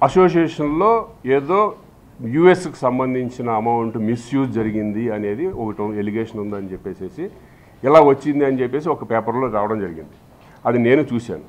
అసోసియేషన్లో ఏదో యూఎస్కి సంబంధించిన అమౌంట్ మిస్యూజ్ జరిగింది అనేది ఒకటి ఎలిగేషన్ ఉందని చెప్పేసి ఇలా వచ్చింది అని చెప్పేసి ఒక పేపర్లో రావడం జరిగింది. అది నేను చూశాను.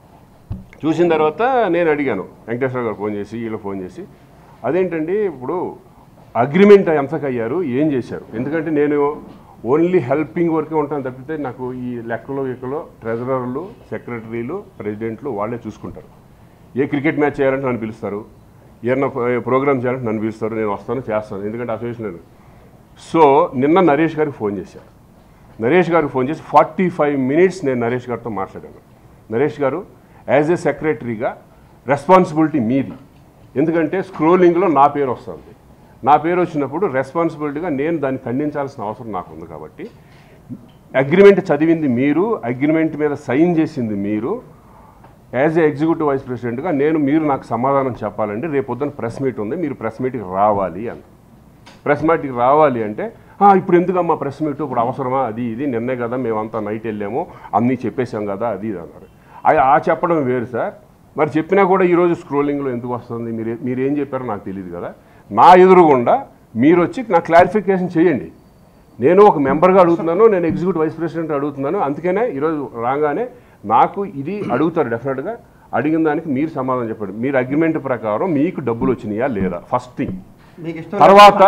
చూసిన తర్వాత నేను అడిగాను వెంకటేశ్వర గారు ఫోన్ చేసి, వీళ్ళు ఫోన్ చేసి, అదేంటండి ఇప్పుడు అగ్రిమెంట్ ఎంతకయ్యారు, ఏం చేశారు? ఎందుకంటే నేను ఓన్లీ హెల్పింగ్ వరకే ఉంటాను తప్పితే నాకు ఈ లెక్కలో ట్రెజరర్లు, సెక్రటరీలు, ప్రెసిడెంట్లు వాళ్ళే చూసుకుంటారు. ఏ క్రికెట్ మ్యాచ్ చేయాలంటే నన్ను పిలుస్తారు, ఏమన్నా ప్రోగ్రామ్ చేయాలంటే నన్ను పిలుస్తారు, నేను వస్తాను చేస్తాను, ఎందుకంటే అసోసియేషన్. సో నిన్న నరేష్ గారికి ఫోన్ చేశారు. నరేష్ గారికి ఫోన్ చేసి 45 minutes నేను నరేష్ గారితో మాట్లాడాను. నరేష్ గారు యాజ్ ఏ సెక్రటరీగా రెస్పాన్సిబిలిటీ మీది, ఎందుకంటే స్క్రోలింగ్లో నా పేరు వస్తుంది. నా పేరు వచ్చినప్పుడు రెస్పాన్సిబిలిటీగా నేను దాన్ని ఖండించాల్సిన అవసరం నాకు ఉంది. కాబట్టి అగ్రిమెంట్ చదివింది మీరు, అగ్రిమెంట్ మీద సైన్ చేసింది మీరు. యాజ్ ఏ ఎగ్జిక్యూటివ్ వైస్ ప్రెసిడెంట్గా మీరు నాకు సమాధానం చెప్పాలండి. రేపు పొద్దున్న ప్రెస్ మీట్ ఉంది, మీరు ప్రెస్ మీట్కి రావాలి అని. ప్రెస్ మీట్కి రావాలి అంటే ఇప్పుడు ఎందుకమ్మా ప్రెస్ మీట్, ఇప్పుడు అవసరమా, అది ఇది నిన్నే కదా మేమంతా నైట్ వెళ్ళాము, అన్నీ చెప్పేశాం కదా, అది ఇది అన్నారు. ఆ చెప్పడం వేరు సార్. మరి చెప్పినా కూడా ఈరోజు స్క్రోలింగ్లో ఎందుకు వస్తుంది? మీరేం చెప్పారో నాకు తెలియదు కదా. నా ఎదురుగుండా మీరు వచ్చి నా క్లారిఫికేషన్ చేయండి. నేను ఒక మెంబర్గా అడుగుతున్నాను, నేను ఎగ్జిక్యూటివ్ వైస్ ప్రెసిడెంట్ అడుగుతున్నాను. అందుకనే ఈరోజు రాగానే నాకు ఇది అడుగుతారు డెఫినెట్గా. అడిగిన దానికి మీరు సమాధానం చెప్పండి. మీరు అగ్రిమెంట్ ప్రకారం మీకు డబ్బులు వచ్చినాయా లేదా, ఫస్ట్ థింగ్. తర్వాత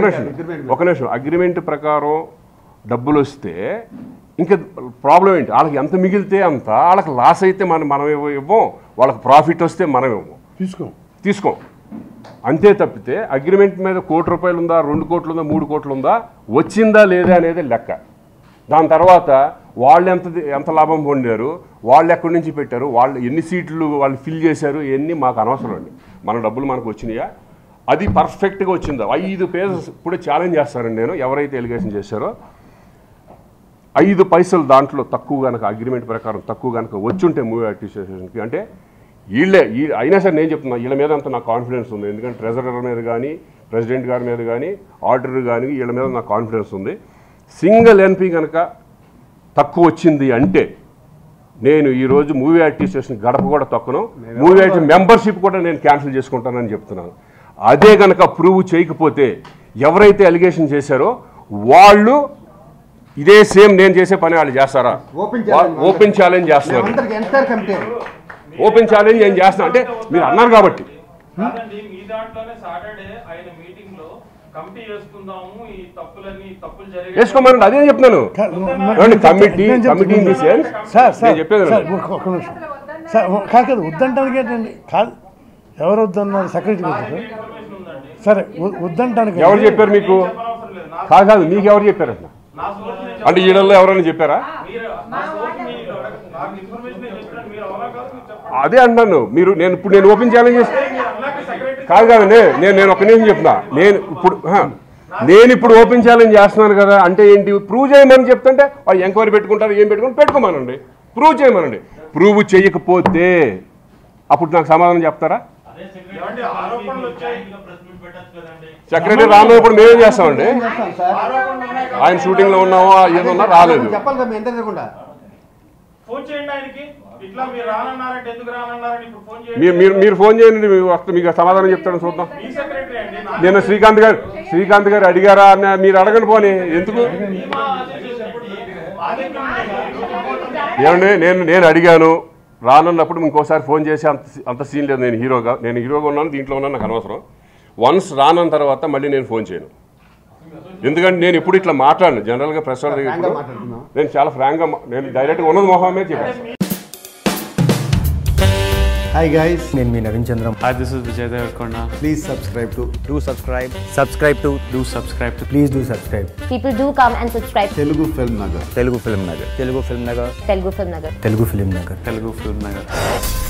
ఒక నిమిషం అగ్రిమెంట్ ప్రకారం డబ్బులు వస్తే ఇంకా ప్రాబ్లం ఏంటి? వాళ్ళకి ఎంత మిగిలితే అంత, వాళ్ళకి లాస్ అయితే మనం ఇవ్వం, వాళ్ళకి ప్రాఫిట్ వస్తే మనం ఇవ్వం, తీసుకోం. అంతే తప్పితే అగ్రిమెంట్ మీద ₹1 ఉందా, 2 కోట్లు ఉందా, 3 కోట్లు ఉందా, వచ్చిందా లేదా అనేది లెక్క. దాని తర్వాత వాళ్ళు ఎంత లాభం పొందారు, వాళ్ళు ఎక్కడి నుంచి పెట్టారు, వాళ్ళు ఎన్ని సీట్లు వాళ్ళు ఫిల్ చేశారు, ఇవన్నీ మాకు అనవసరం అండి. మన డబ్బులు మనకు వచ్చినాయా, అది పర్ఫెక్ట్గా వచ్చిందా. 5 pages ఇప్పుడే ఛాలెంజ్ చేస్తానండి నేను. ఎవరైతే ఎలిగేషన్ చేశారో 5 పైసలు దాంట్లో తక్కువ కనుక అగ్రిమెంట్ ప్రకారం తక్కువ కనుక వచ్చుంటే మూవీ అడ్మినిస్ట్రేషన్కి, అంటే వీళ్ళే అయినా సరే నేను చెప్తున్నా, వీళ్ళ మీద అంత నాకు కాన్ఫిడెన్స్ ఉంది. ఎందుకంటే ట్రెజరర్ మీద కానీ, ప్రెసిడెంట్ గారి మీద కానీ, ఆడిటర్ కానీ, వీళ్ళ మీద నాకు కాన్ఫిడెన్స్ ఉంది. సింగిల్ ఎన్పీ కనుక తక్కువ వచ్చింది అంటే నేను ఈరోజు మూవీ అడ్మినిస్ట్రేషన్ గడప కూడా తక్కువ, మూవీ మెంబర్షిప్ కూడా నేను క్యాన్సిల్ చేసుకుంటానని చెప్తున్నాను. అదే కనుక ప్రూవ్ చేయకపోతే ఎవరైతే అలిగేషన్ చేశారో వాళ్ళు ఇదే సేమ్ నేను చేసే పని వాళ్ళు చేస్తారా? ఓపెన్ ఛాలెంజ్ చేస్తున్నారు. ఓపెన్ ఛాలెంజ్ ఏం చేస్తున్నా అంటే మీరు అన్నారు కాబట్టి వేసుకోమనండి. అదే చెప్తున్నాను. కమిటీ చెప్పేది కాదు, వద్దంటానికి ఏంటండి? కాదు, ఎవరు వద్దన్నారు? సెక్రటరీ సరే వద్దంటానికి ఎవరు చెప్పారు మీకు? కాదు మీకు ఎవరు చెప్పారు అసలు? అంటే ఈడల్లో ఎవరైనా చెప్పారా? అదే అంటున్నాను. నేను ఓపెన్ ఛాలెంజ్ చేసి కాదండి. నేను ఒక నిమిషం చెప్తున్నా. నేను ఇప్పుడు ఓపెన్ ఛాలెంజ్ చేస్తున్నాను కదా, అంటే ఏంటి? ప్రూవ్ చేయమని చెప్తుంటే వాళ్ళు ఎంక్వైరీ పెట్టుకుంటారు, ఏం పెట్టుకోమనండి, ప్రూవ్ చేయమనండి. ప్రూవ్ చేయకపోతే అప్పుడు నాకు సమాధానం చెప్తారా? సెక్రటరీ రానప్పుడు మేమేం చేస్తామండి? ఆయన షూటింగ్ లో ఉన్నామో ఏదన్నా రాలేదు. మీరు ఫోన్ చేయండి, మీకు సమాధానం చెప్తాను చూద్దాం. నేను శ్రీకాంత్ గారు అడిగారా అని మీరు అడగండి. పోనీ ఎందుకు ఏమండి? నేను అడిగాను, రానున్నప్పుడు ఇంకోసారి ఫోన్ చేసి అంత సీన్ లేదు. నేను హీరోగా ఉన్నాను, దీంట్లో ఉన్నాను, నాకు అనవసరం. వన్స్ రానన్న తర్వాత మళ్ళీ నేను ఫోన్ చేయను. ఎందుకంటే నేను ఎప్పుడు ఇట్లా మాట్లాడను. జనరల్గా ప్రెస్ వాళ్ళ దగ్గర నేను చాలా ఫ్రాంక్గా, నేను డైరెక్ట్గా ఉన్నది మొహమే చెప్పాను. Hi guys, నేను మీ Naveen Chandram. Hi, this is Vijay Devarkonda. Please subscribe to Do subscribe to please do subscribe. People do come and subscribe. Telugu Film Nagar. Telugu Film Nagar. Telugu Film Nagar. Telugu Film Nagar. Telugu Film Nagar.